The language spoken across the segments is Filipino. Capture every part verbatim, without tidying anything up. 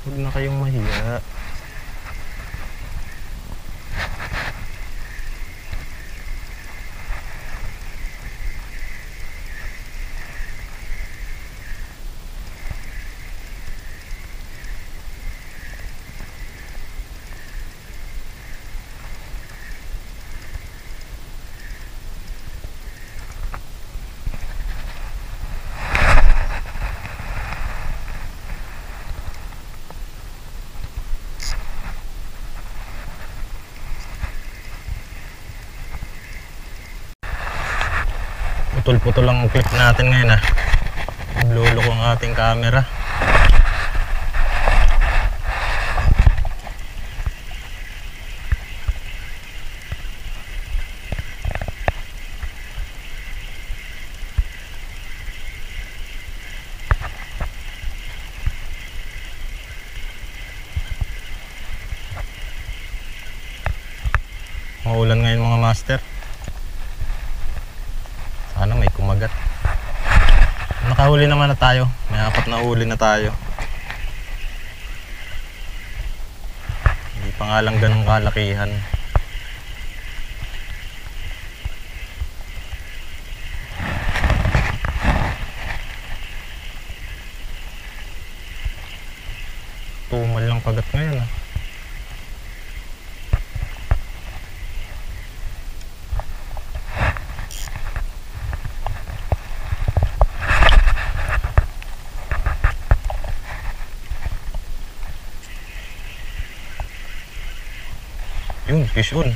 Huwag na kayong mahiya. Putol-putol ang clip natin ngayon ah. Nagluloko ang ating camera. Maulan ngayon mga master. Sana may kumagat. Nakahuli naman na tayo. May apat na huli na tayo. Hindi pa nga lang ganun kalakihan. Tumal lang kagat ngayon ah. Yun, fish on.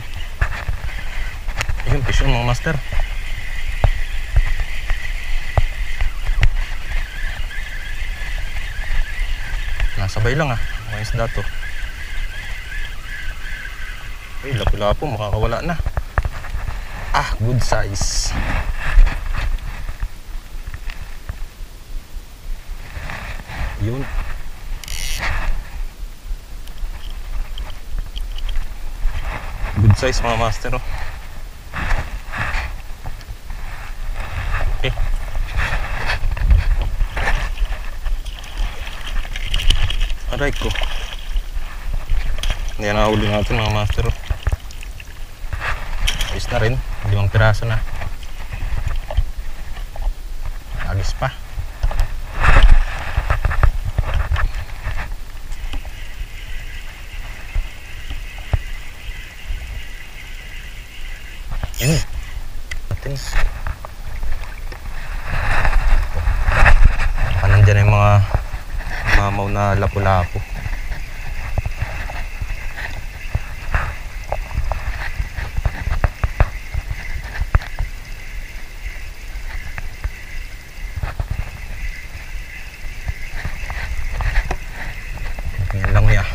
Yun, fish on mga master. Nasabay lang ah. Mga isda to. Ay, lapu-lapu, makakawala na. Ah, good size. Yun. Good size mga master oh. Okay. Aray ko. Hindi na huli natin mga master oh. Ayos na rin. Limang piraso na. Agis pa. Yun. Atin. Baka nandyan yung mga mamaw na lapu-lapu. Yan lang ya.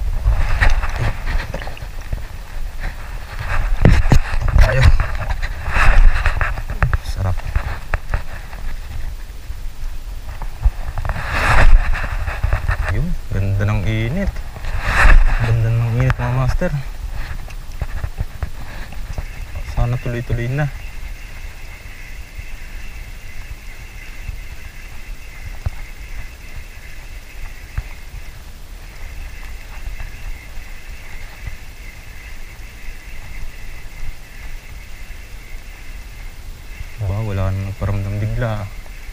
Tayo. Sarap. Yun, ganda ng init. Ganda ng init mga master. Sana tuloy-tuloy na. Wow, wala nang nagparamdam bigla.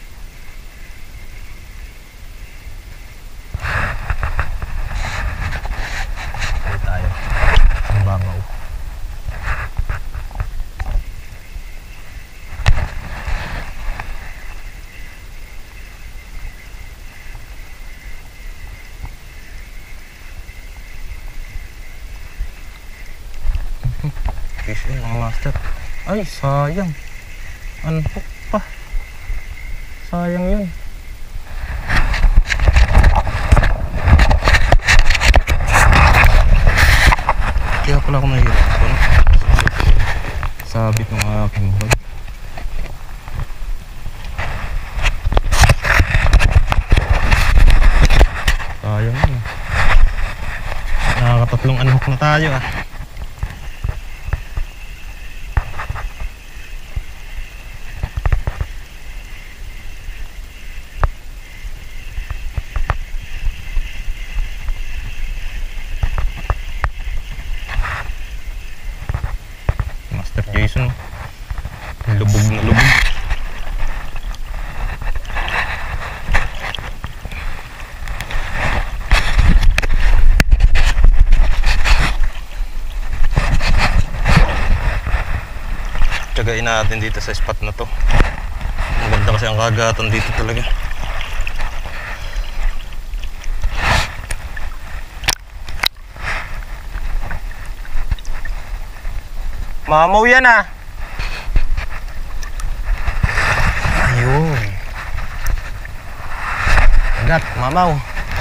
Tayo tayo. Ang bangaw. Fish yun mga master. Ay, sayang. Anpok pa. Sayang yun. Kaya pala ako nahihirapan. Sabit ng aking bag. Sayang yun. Nakakatatlong unhook na tayo ah. tiyagain natin dito sa spot na to. Maganda kasi ang kagatan dito talaga. Mamaw yan ah. Ayun. Agat, mamaw.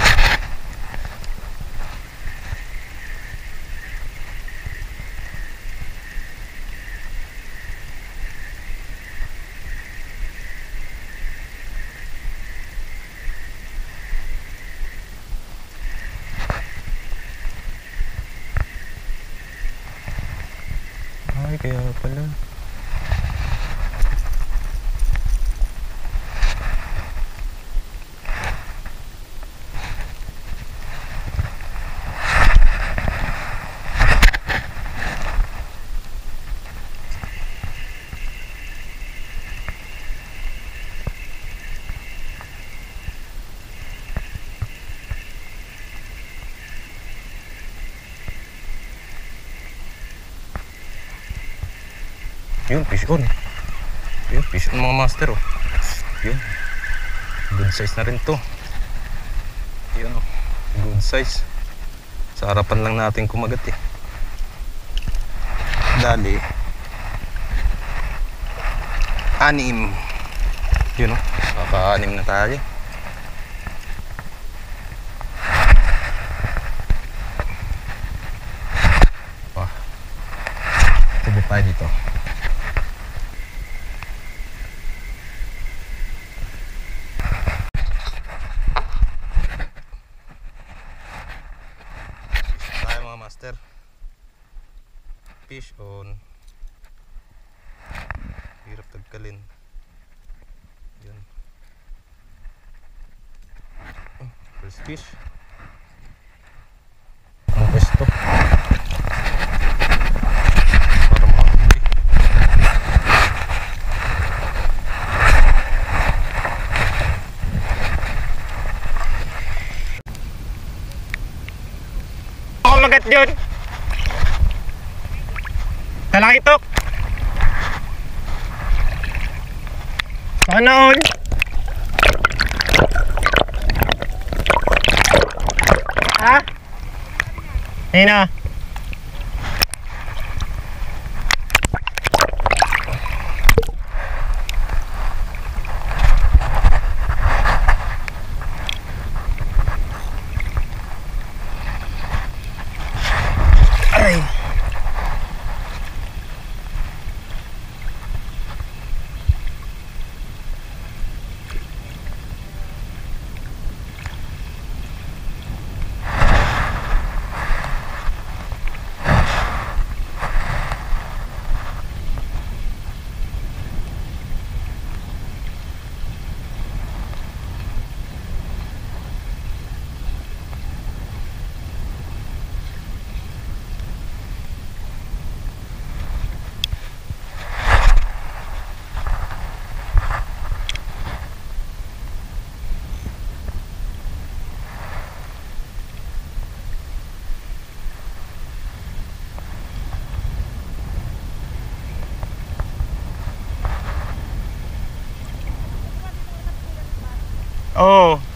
Ay, kaya pala. Yun, fish on. Yun, fish on mga master oh. Yun. Good size na rin to. Yun oh. Good size. Sa harapan lang natin kumagat eh. Dali. Anim. Yun oh. Kaka-anim na tayo. Wah. Tubo tayo dito. Master, fish on. Hirap tagkalin. Yun. First fish. Ang pwesto para makahuli. Magat yun. Talaki ito. Sana all. Ha? Ayun na. Aray. Oo.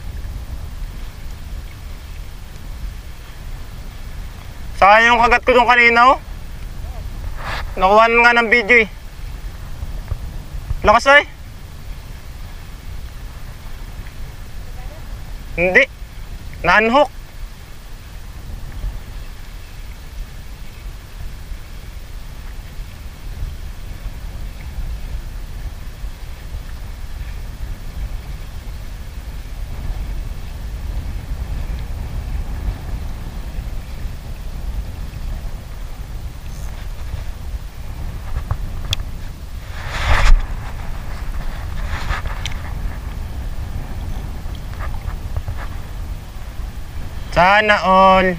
Sayang yung kagat ko doon kanina oh. Nakuha nga ng video eh. Lakas ay. Hindi. Na-unhook. Sana all.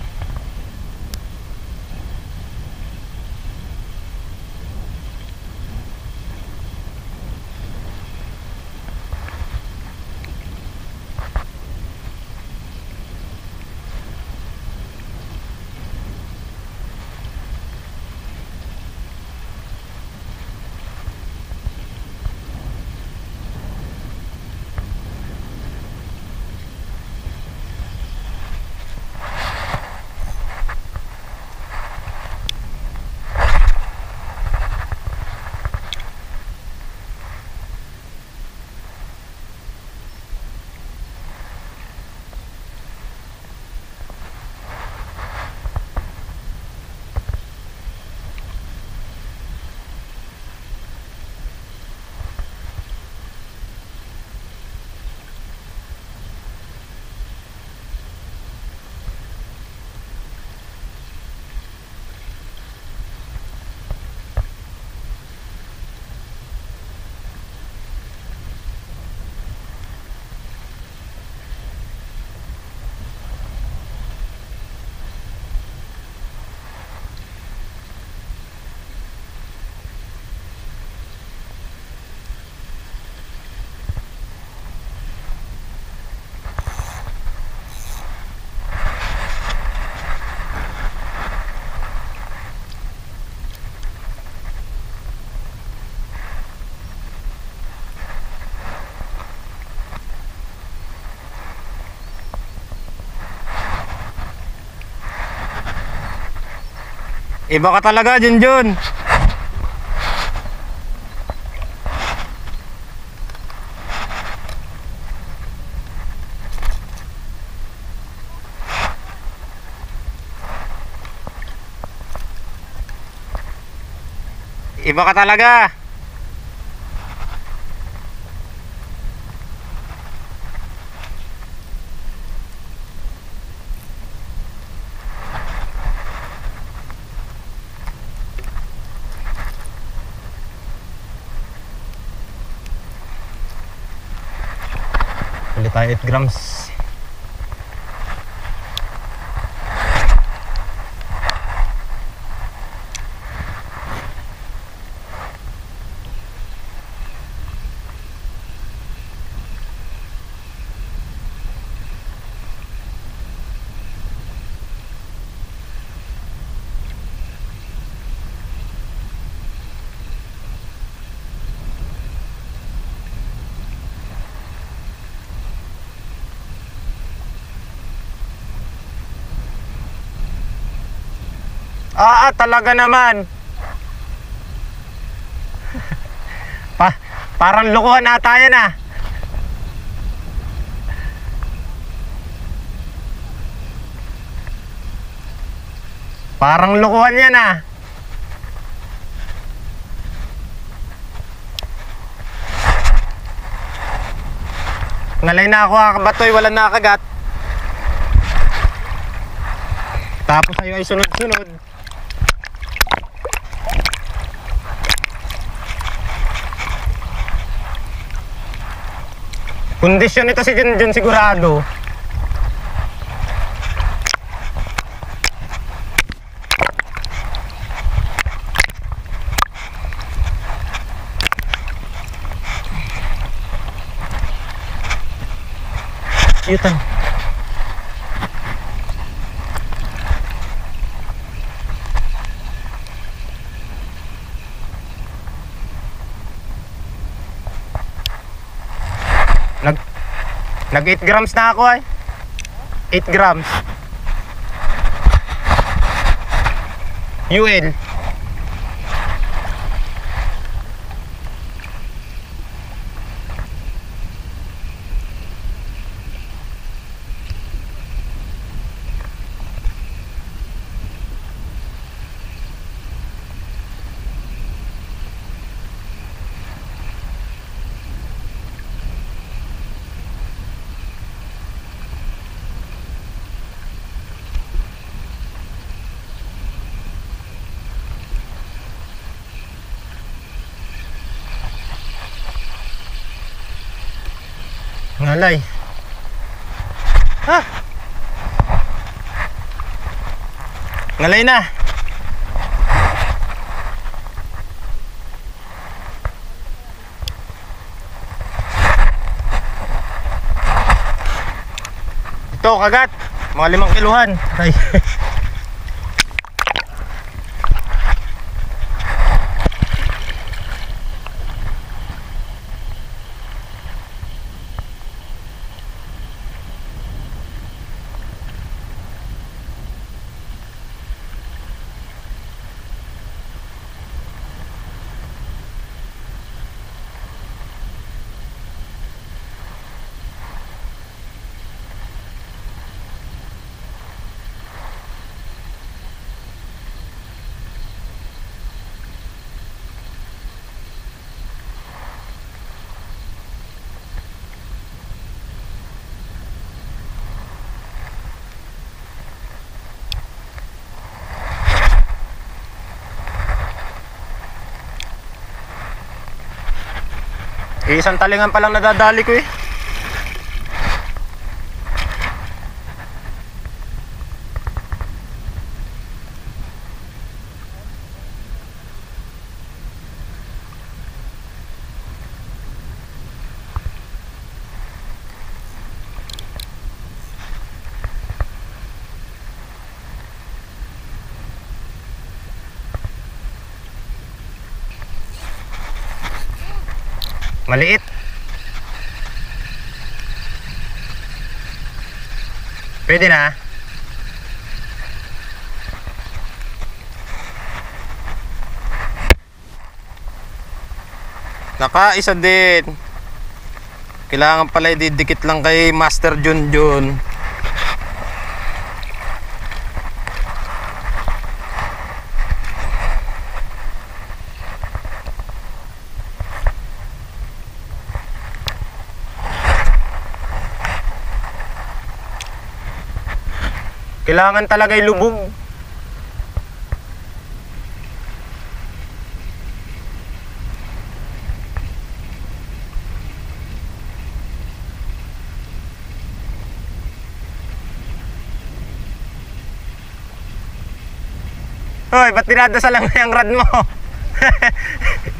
Iba ka talaga, Junjun. Iba ka talaga. Ulit tayo eight grams. Ah, ah, talaga naman. pa parang lokohan ata yan ah. Parang lokohan yan ah. Ngalay na ako ah, kabatoy, wala nakagat. Tapos tayo ay sunod-sunod. Kondisyon ito si Junjun sigurado. Yutan. Nag Nag eight grams na ako ay. eight grams. U L. Ngalay. Ha? Ngalay na. Ito kagat. Mga limang kiluhan. Ay. Eh, isang talingan pa lang nadadali ko eh. Maliit. Pwede na. Nakaisa din. Kailangan pala ididikit lang kay Master Junjun. Kailangan talaga ilubog. Hoy, ba't dinadasal lang na yung rad mo?